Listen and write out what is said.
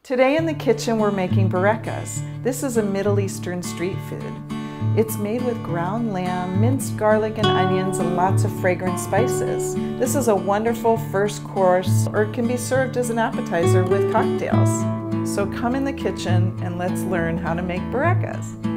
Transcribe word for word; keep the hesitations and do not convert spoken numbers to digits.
Today in the kitchen we're making burekas. This is a Middle Eastern street food. It's made with ground lamb, minced garlic and onions, and lots of fragrant spices. This is a wonderful first course, or it can be served as an appetizer with cocktails. So come in the kitchen and let's learn how to make burekas.